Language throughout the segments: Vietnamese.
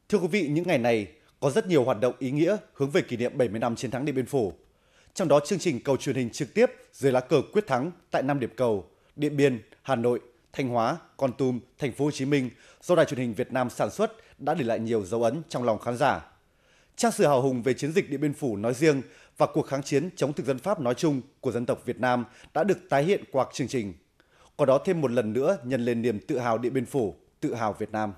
Thưa quý vị, những ngày này có rất nhiều hoạt động ý nghĩa hướng về kỷ niệm 70 năm chiến thắng Điện Biên Phủ. Trong đó chương trình cầu truyền hình trực tiếp dưới lá cờ quyết thắng tại 5 điểm cầu Điện Biên, Hà Nội, Thanh Hóa, Kon Tum, Thành phố Hồ Chí Minh do Đài Truyền hình Việt Nam sản xuất đã để lại nhiều dấu ấn trong lòng khán giả. Trang sử hào hùng về chiến dịch Điện Biên Phủ nói riêng và cuộc kháng chiến chống thực dân Pháp nói chung của dân tộc Việt Nam đã được tái hiện qua chương trình. Qua đó thêm một lần nữa nhân lên niềm tự hào Điện Biên Phủ, tự hào Việt Nam.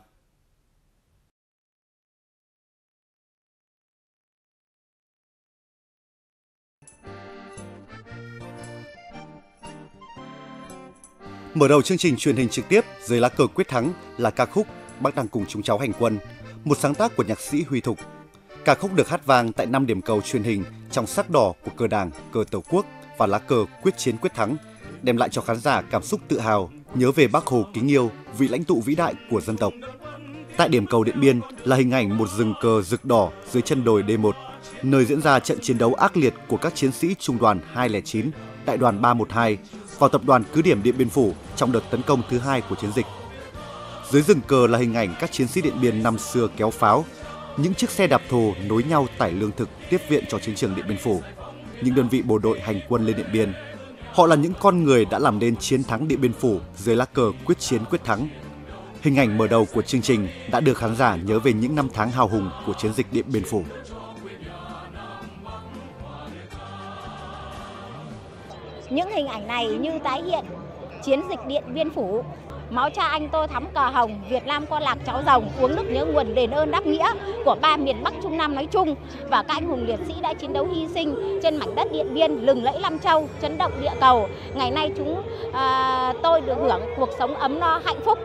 Mở đầu chương trình truyền hình trực tiếp dưới lá cờ quyết thắng là ca khúc Bác đang cùng chúng cháu hành quân, một sáng tác của nhạc sĩ Huy Thục. Ca khúc được hát vang tại 5 điểm cầu truyền hình trong sắc đỏ của cờ Đảng, cờ Tổ quốc và lá cờ quyết chiến quyết thắng, đem lại cho khán giả cảm xúc tự hào, nhớ về Bác Hồ kính yêu, vị lãnh tụ vĩ đại của dân tộc. Tại điểm cầu Điện Biên là hình ảnh một rừng cờ rực đỏ dưới chân đồi D1, nơi diễn ra trận chiến đấu ác liệt của các chiến sĩ Trung đoàn 209, Đại đoàn 312 vào tập đoàn cứ điểm Điện Biên Phủ trong đợt tấn công thứ 2 của chiến dịch. Dưới rừng cờ là hình ảnh các chiến sĩ Điện Biên năm xưa kéo pháo, những chiếc xe đạp thồ nối nhau tải lương thực tiếp viện cho chiến trường Điện Biên Phủ, những đơn vị bộ đội hành quân lên Điện Biên. Họ là những con người đã làm nên chiến thắng Điện Biên Phủ dưới lá cờ quyết chiến quyết thắng. Hình ảnh mở đầu của chương trình đã đưa khán giả nhớ về những năm tháng hào hùng của chiến dịch Điện Biên Phủ. Những hình ảnh này như tái hiện chiến dịch Điện Biên Phủ. Máu cha anh tôi thắm cờ hồng, Việt Nam con lạc cháu rồng, uống nước nhớ nguồn đền ơn đáp nghĩa của ba miền Bắc Trung Nam nói chung và các anh hùng liệt sĩ đã chiến đấu hy sinh trên mảnh đất Điện Biên lừng lẫy Nam Châu, chấn động địa cầu. Ngày nay tôi được hưởng cuộc sống ấm no hạnh phúc.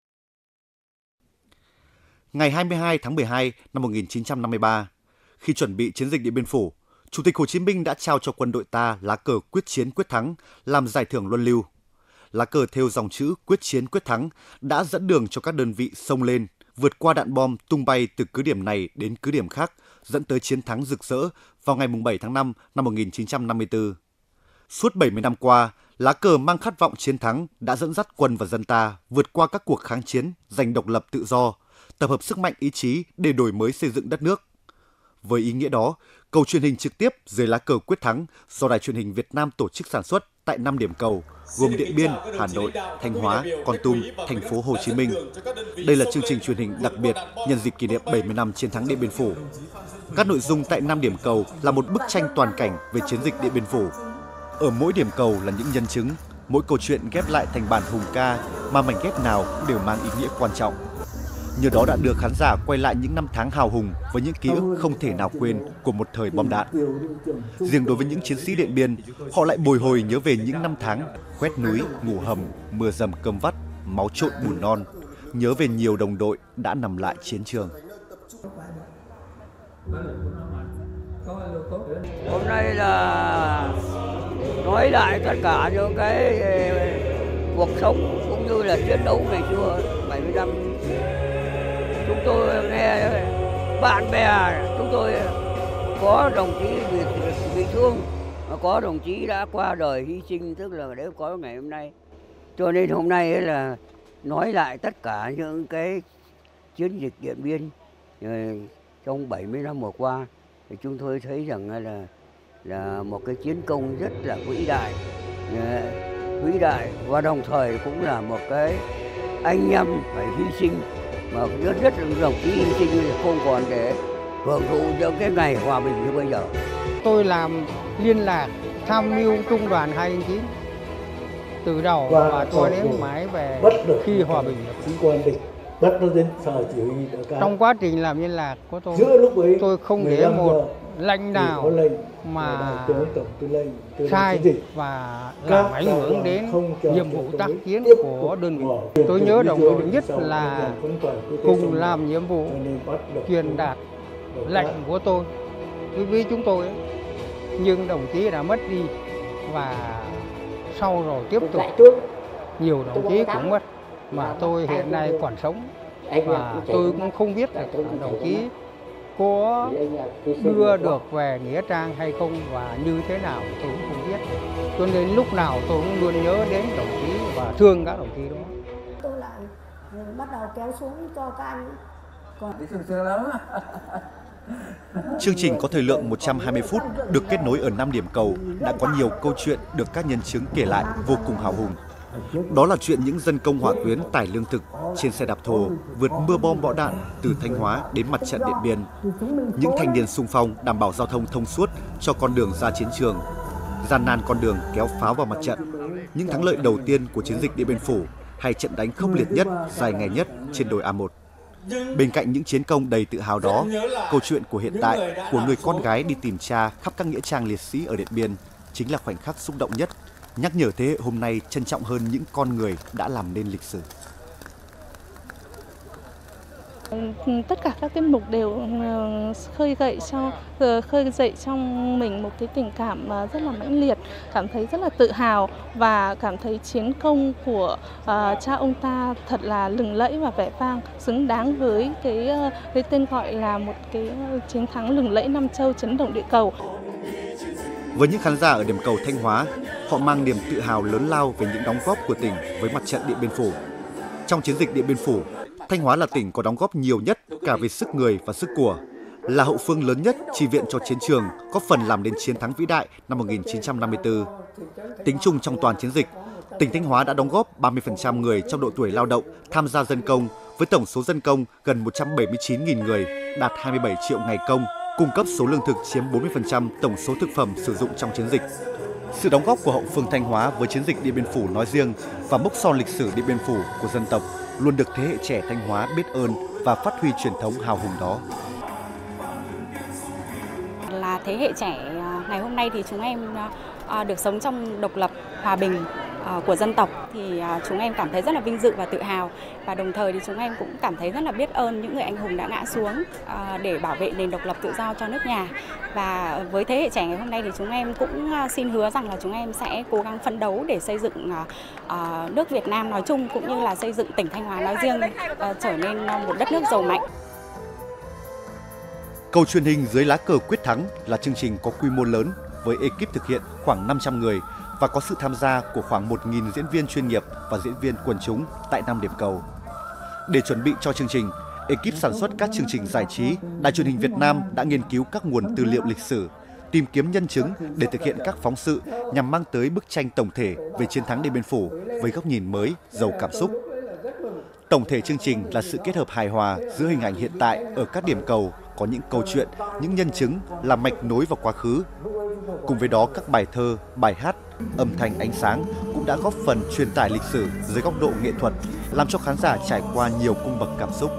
Ngày 22 tháng 12 năm 1953, khi chuẩn bị chiến dịch Điện Biên Phủ, Chủ tịch Hồ Chí Minh đã trao cho quân đội ta lá cờ quyết chiến quyết thắng làm giải thưởng luân lưu. Lá cờ thêu dòng chữ quyết chiến quyết thắng đã dẫn đường cho các đơn vị xông lên, vượt qua đạn bom tung bay từ cứ điểm này đến cứ điểm khác, dẫn tới chiến thắng rực rỡ vào ngày 7 tháng 5 năm 1954. Suốt 70 năm qua, lá cờ mang khát vọng chiến thắng đã dẫn dắt quân và dân ta vượt qua các cuộc kháng chiến, giành độc lập tự do, tập hợp sức mạnh ý chí để đổi mới xây dựng đất nước. Với ý nghĩa đó, cầu truyền hình trực tiếp dưới lá cờ quyết thắng do Đài Truyền hình Việt Nam tổ chức sản xuất tại 5 điểm cầu gồm Điện Biên, Hà Nội, Thanh Hóa, Kon Tum, Thành phố Hồ Chí Minh. Đây là chương trình truyền hình đặc biệt nhân dịp kỷ niệm 70 năm chiến thắng Điện Biên Phủ. Các nội dung tại 5 điểm cầu là một bức tranh toàn cảnh về chiến dịch Điện Biên Phủ. Ở mỗi điểm cầu là những nhân chứng, mỗi câu chuyện ghép lại thành bản hùng ca mà mảnh ghép nào cũng đều mang ý nghĩa quan trọng. Nhờ đó đã đưa khán giả quay lại những năm tháng hào hùng với những ký ức không thể nào quên của một thời bom đạn. Riêng đối với những chiến sĩ Điện Biên, họ lại bồi hồi nhớ về những năm tháng khoét núi, ngủ hầm, mưa dầm cơm vắt, máu trộn bùn non, nhớ về nhiều đồng đội đã nằm lại chiến trường. Hôm nay là nói lại tất cả những cái cuộc sống cũng như là chiến đấu ngày xưa 70 năm. Chúng tôi nghe bạn bè, chúng tôi có đồng chí bị thương, có đồng chí đã qua đời hy sinh, tức là để có ngày hôm nay. Cho nên hôm nay là nói lại tất cả những cái chiến dịch Điện Biên trong 70 năm vừa qua, thì chúng tôi thấy rằng là một cái chiến công rất là vĩ đại và đồng thời cũng là một cái anh em phải hy sinh mà rất đồng chí hy sinh không còn để hưởng thụ những cái ngày hòa bình như bây giờ. Tôi làm liên lạc tham mưu trung đoàn 209 từ đầu và tôi đến mãi về khi hòa bình. Trong quá trình làm liên lạc của tôi không để một lệnh nào mà sai và làm ảnh hưởng đến nhiệm vụ tác chiến của đơn vị. Tôi nhớ đồng đội nhất là cùng làm nhiệm vụ truyền đạt lệnh của tôi với chúng tôi ấy. Nhưng đồng chí đã mất đi và sau rồi tiếp tục nhiều đồng chí cũng mất mà tôi hiện nay còn sống và tôi cũng không biết là đồng chí có đưa được về nghĩa trang hay không và như thế nào tôi cũng không biết, cho nên lúc nào tôi cũng luôn nhớ đến đồng chí và thương các đồng chí đó. Tôi lại bắt đầu kéo xuống cho các anh Chương trình có thời lượng 120 phút, được kết nối ở 5 điểm cầu, đã có nhiều câu chuyện được các nhân chứng kể lại vô cùng hào hùng. Đó là chuyện những dân công hỏa tuyến tải lương thực trên xe đạp thồ vượt mưa bom bão đạn từ Thanh Hóa đến mặt trận Điện Biên, những thanh niên xung phong đảm bảo giao thông thông suốt cho con đường ra chiến trường, gian nan con đường kéo pháo vào mặt trận, những thắng lợi đầu tiên của chiến dịch Điện Biên Phủ hay trận đánh khốc liệt nhất, dài ngày nhất trên đồi A1. Bên cạnh những chiến công đầy tự hào đó, câu chuyện của hiện tại của người con gái đi tìm cha khắp các nghĩa trang liệt sĩ ở Điện Biên chính là khoảnh khắc xúc động nhất, nhắc nhở thế hệ hôm nay trân trọng hơn những con người đã làm nên lịch sử. Tất cả các tiết mục đều khơi dậy trong mình một cái tình cảm rất là mãnh liệt, cảm thấy rất là tự hào và cảm thấy chiến công của cha ông ta thật là lừng lẫy và vẻ vang, xứng đáng với cái tên gọi là một cái chiến thắng lừng lẫy Nam Châu chấn động địa cầu. Với những khán giả ở điểm cầu Thanh Hóa, họ mang niềm tự hào lớn lao về những đóng góp của tỉnh với mặt trận Điện Biên Phủ. Trong chiến dịch Điện Biên Phủ, Thanh Hóa là tỉnh có đóng góp nhiều nhất cả về sức người và sức của, là hậu phương lớn nhất chi viện cho chiến trường, góp phần làm nên chiến thắng vĩ đại năm 1954. Tính chung trong toàn chiến dịch, tỉnh Thanh Hóa đã đóng góp 30% người trong độ tuổi lao động tham gia dân công, với tổng số dân công gần 179.000 người, đạt 27 triệu ngày công, cung cấp số lương thực chiếm 40% tổng số thực phẩm sử dụng trong chiến dịch. Sự đóng góp của hậu phương Thanh Hóa với chiến dịch Điện Biên Phủ nói riêng và mốc son lịch sử Điện Biên Phủ của dân tộc luôn được thế hệ trẻ Thanh Hóa biết ơn và phát huy truyền thống hào hùng đó. Là thế hệ trẻ ngày hôm nay thì chúng em được sống trong độc lập, hòa bình của dân tộc thì chúng em cảm thấy rất là vinh dự và tự hào, và đồng thời thì chúng em cũng cảm thấy rất là biết ơn những người anh hùng đã ngã xuống để bảo vệ nền độc lập tự do cho nước nhà. Và với thế hệ trẻ ngày hôm nay thì chúng em cũng xin hứa rằng là chúng em sẽ cố gắng phấn đấu để xây dựng nước Việt Nam nói chung cũng như là xây dựng tỉnh Thanh Hóa nói riêng trở nên một đất nước giàu mạnh. Cầu truyền hình Dưới lá cờ quyết thắng là chương trình có quy mô lớn với ekip thực hiện khoảng 500 người và có sự tham gia của khoảng 1.000 diễn viên chuyên nghiệp và diễn viên quần chúng tại 5 điểm cầu. Để chuẩn bị cho chương trình, ekip sản xuất các chương trình giải trí, Đài Truyền hình Việt Nam đã nghiên cứu các nguồn tư liệu lịch sử, tìm kiếm nhân chứng để thực hiện các phóng sự nhằm mang tới bức tranh tổng thể về chiến thắng Điện Biên Phủ với góc nhìn mới, giàu cảm xúc. Tổng thể chương trình là sự kết hợp hài hòa giữa hình ảnh hiện tại ở các điểm cầu có những câu chuyện, những nhân chứng là mạch nối vào quá khứ. Cùng với đó, các bài thơ, bài hát, âm thanh, ánh sáng cũng đã góp phần truyền tải lịch sử dưới góc độ nghệ thuật, làm cho khán giả trải qua nhiều cung bậc cảm xúc.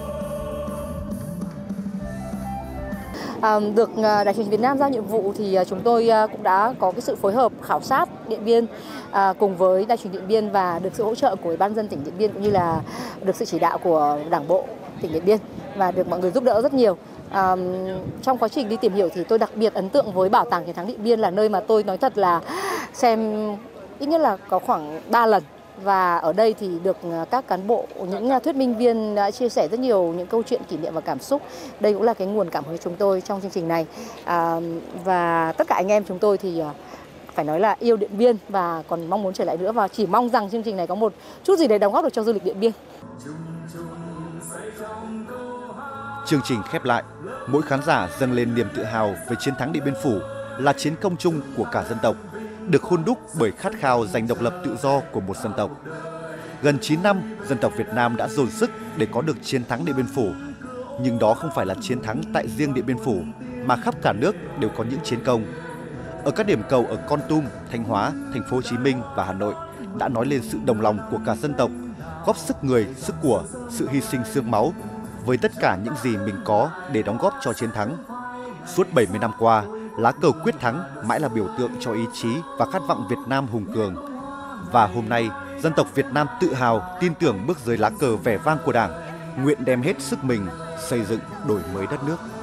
Được Đài Truyền hình Việt Nam giao nhiệm vụ thì chúng tôi cũng đã có cái sự phối hợp khảo sát Điện Biên cùng với Đài Truyền hình Điện Biên và được sự hỗ trợ của Ủy ban nhân dân tỉnh Điện Biên cũng như là được sự chỉ đạo của Đảng bộ tỉnh Điện Biên và được mọi người giúp đỡ rất nhiều. Trong quá trình đi tìm hiểu thì tôi đặc biệt ấn tượng với Bảo tàng Chiến thắng Điện Biên, là nơi mà tôi nói thật là xem ít nhất là có khoảng 3 lần. Và ở đây thì được các cán bộ, những thuyết minh viên đã chia sẻ rất nhiều những câu chuyện kỷ niệm và cảm xúc. Đây cũng là cái nguồn cảm hứng chúng tôi trong chương trình này. Và tất cả anh em chúng tôi thì phải nói là yêu Điện Biên và còn mong muốn trở lại nữa, và chỉ mong rằng chương trình này có một chút gì đấy đóng góp được cho du lịch Điện Biên. Chương trình khép lại, mỗi khán giả dâng lên niềm tự hào về chiến thắng Điện Biên Phủ là chiến công chung của cả dân tộc, được hun đúc bởi khát khao giành độc lập tự do của một dân tộc. Gần 9 năm, dân tộc Việt Nam đã dồn sức để có được chiến thắng Điện Biên Phủ. Nhưng đó không phải là chiến thắng tại riêng Điện Biên Phủ, mà khắp cả nước đều có những chiến công. Ở các điểm cầu ở Kon Tum, Thanh Hóa, Thành phố Hồ Chí Minh và Hà Nội đã nói lên sự đồng lòng của cả dân tộc, góp sức người, sức của, sự hy sinh xương máu với tất cả những gì mình có để đóng góp cho chiến thắng. Suốt 70 năm qua, lá cờ quyết thắng mãi là biểu tượng cho ý chí và khát vọng Việt Nam hùng cường. Và hôm nay, dân tộc Việt Nam tự hào, tin tưởng bước dưới lá cờ vẻ vang của Đảng, nguyện đem hết sức mình xây dựng đổi mới đất nước.